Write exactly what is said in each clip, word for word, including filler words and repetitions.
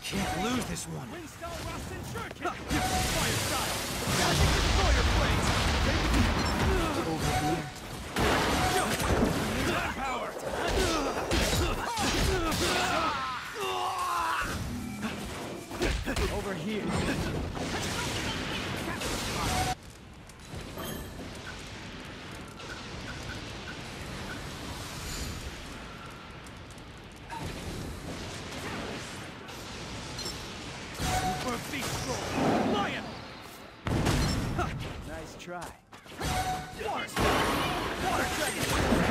Can't lose this one. Wingstyle Rustin Shuriken! Fire style! Magic Destroyer Blades! Over here. Time power! Over here. For Beast Roll! Lion! Nice try. Water Style! Water Dragon!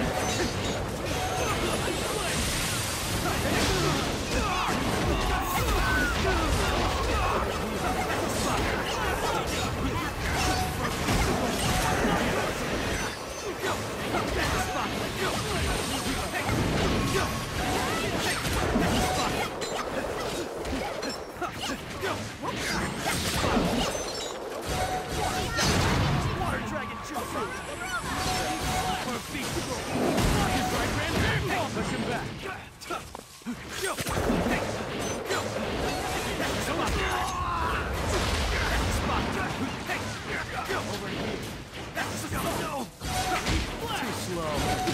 Water Dragon Jutsu! For Beast Roll! Lion Right Ram Bear Paw! Push him back. Go! Hey! Go! That's the spot! That's the spot! Hey! Go! Over here. That's the spot! No! Too slow.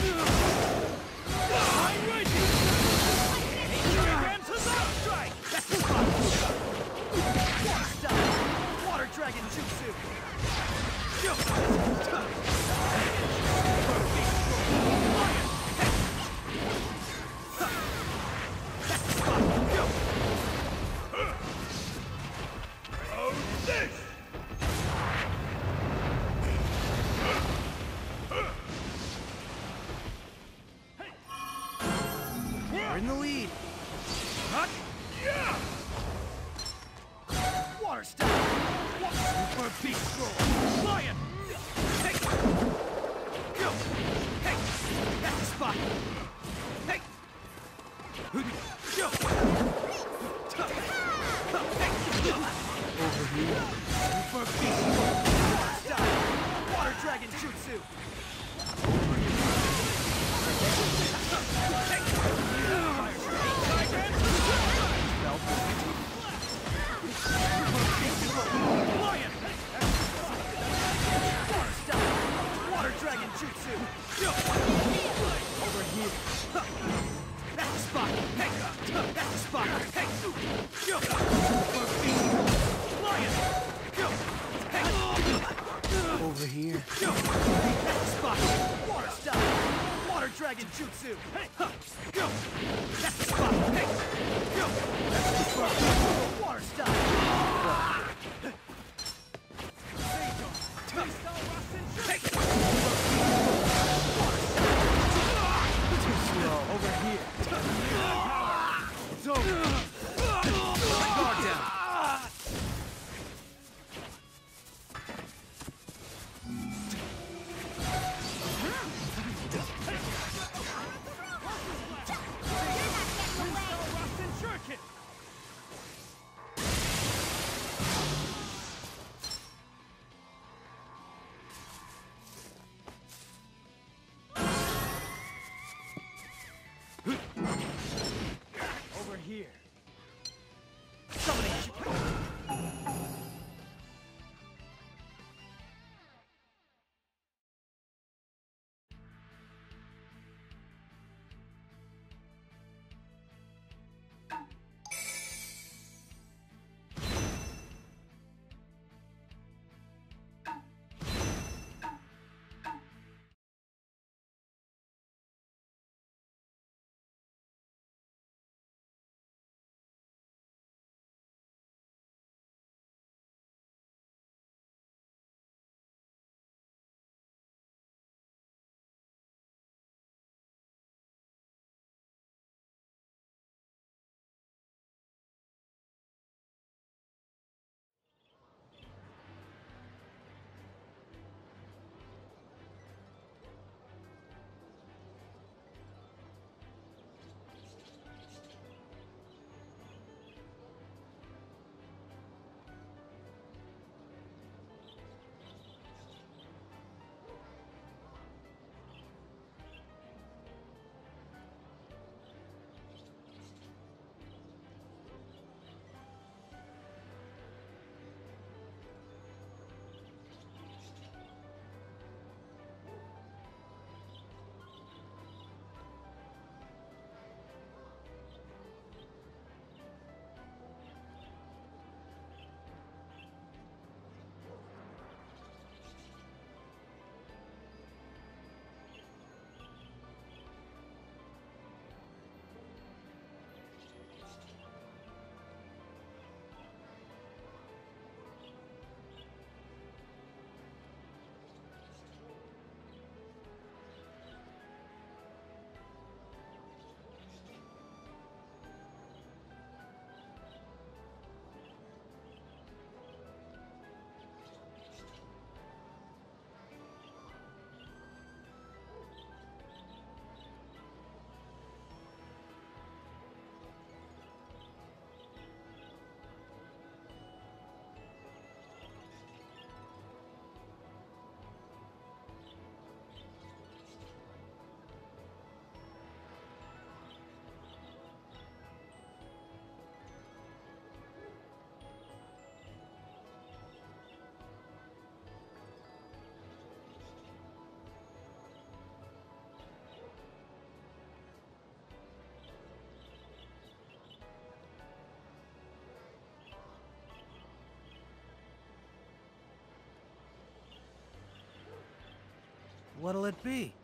I'm ready! Ram to the strike! That's the spot! Water Style! Water Dragon Jutsu! Go! Lion! Hey! That's the spot! Go! Oh, this! We're in the lead. Hut! Yeah! Water Style! Super Beast Roll! Lion! Hey! Go! Hey! That's the spot! Hey! Go! Hey! Over here. Super Beast Roll! Water Style! Water Dragon Jutsu! Hey! Fire Strike! Tiger! Lion! Water Style! Water Dragon Jutsu! Over here. That's the spot! Hey! That's the spot! Hey! Go! Lion! Go! Hey! Over here. Go! That's the spot! Water Style! Water Dragon Jutsu! Hey! Go! That's the spot! Hey! Go! That's the spot! Water Style! Hey! Too slow. Over here. It's over! Guard down! What'll it be?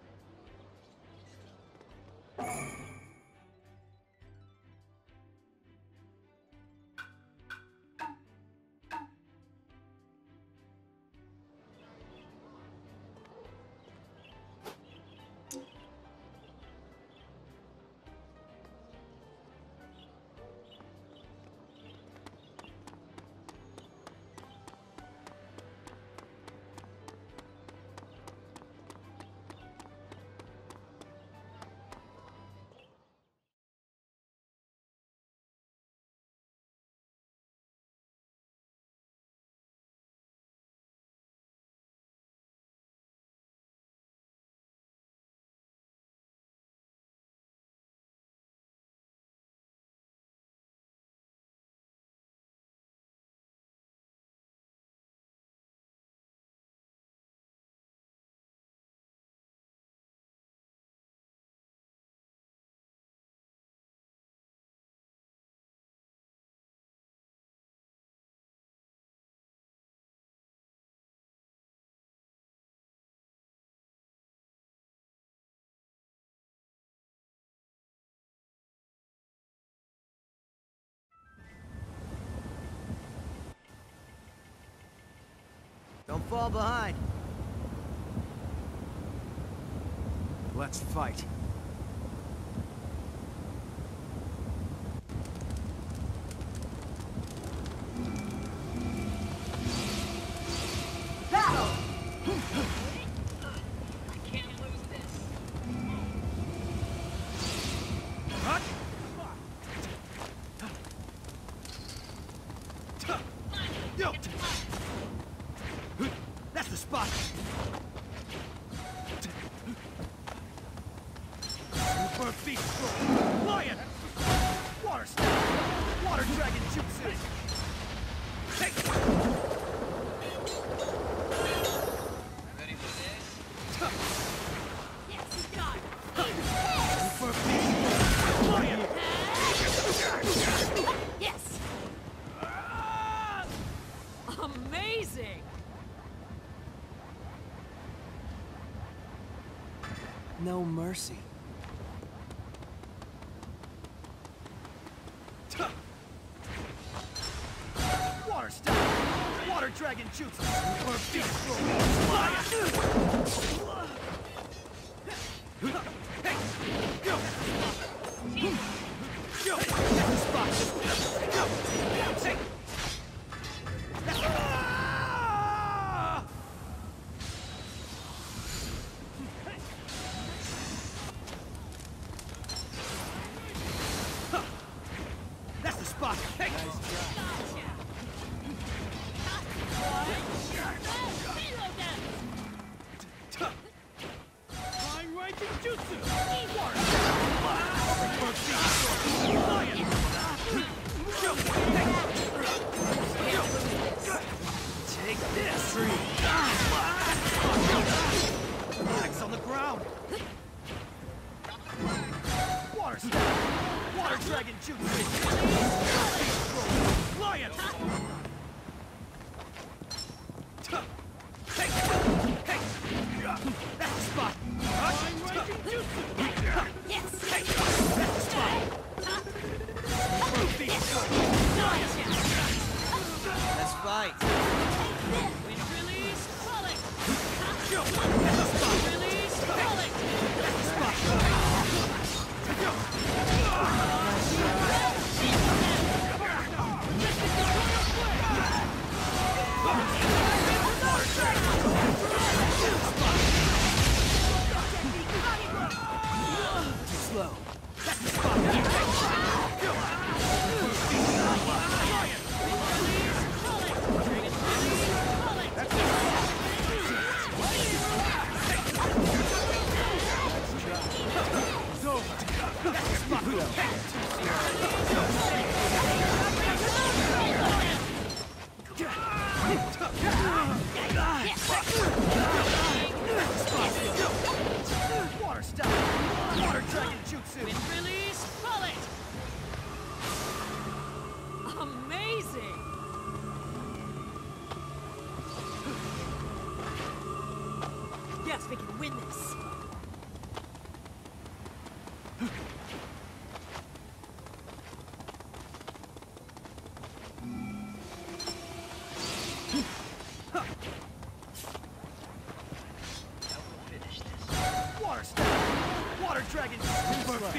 Don't fall behind. Let's fight. Battle! Hut! Yo! That's the spot! Super beast roll! Lion! Water style! Water dragon jutsu! Hey! Ready for this? Yes, you got it. Super beast! Lion! Yes! Ah! Amazing! No mercy. Water style! Water dragon jutsu! Super beast roll! Lion! Hey! Yo! Yo! That's the spot! Yo! Hey! Ah! Huh. That's the spot! Hey! Flying Ranger Jutsu! Water! Super beast roll! Lion! Yo! Hey! Yo! Take this! Axe on the ground! Water style! Water dragon jutsu! Lion! Hey! Hey! That's the spot! Flying Ranger Jutsu! Yes! Hey! That's the spot! Super beast roll! Lion! Let's fight! Wind release, pull it! Yo! That's the spot! Release, pull it! That's the spot! Yo! Too slow. That's the spot! Yo! Lion! Pull it! Dragon release, pull it! It's over. That's the spot! Water style! Water dragon jutsu! Wind release, pull it! Amazing! Yes, we can win this!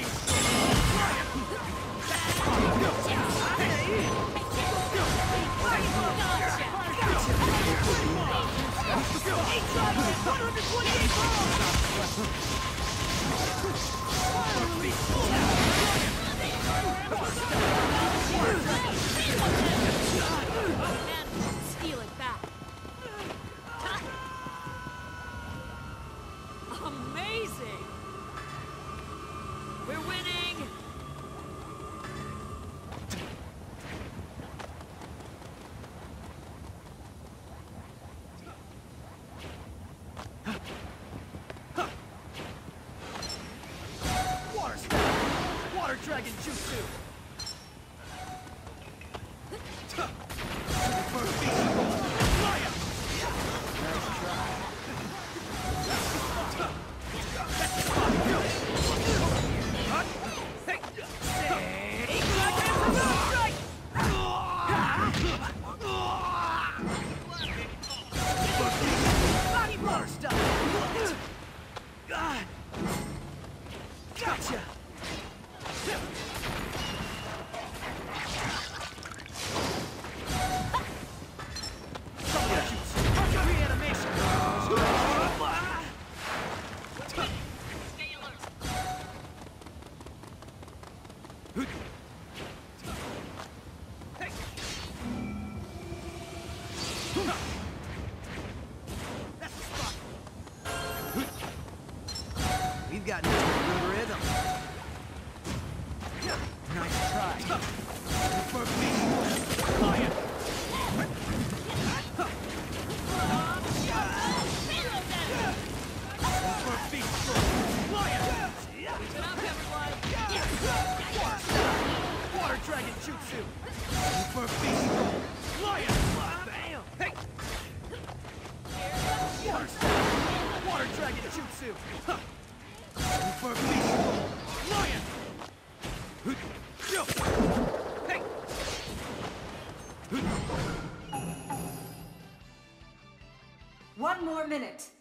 Steal it back. Amazing! We're winning! Water style! Water dragon jutsu! Water style! God! Gotcha! Reanimation! Stay alert. That's the spot! We've gotten into a good rhythm. Nice try. For me! Lion! For beast! Lion! Get up, everyone! Water style! Water dragon jutsu! For beast! Lion! Bam! Hey! Water style! Water dragon jutsu! For beast! Lion! Hey! One more minute.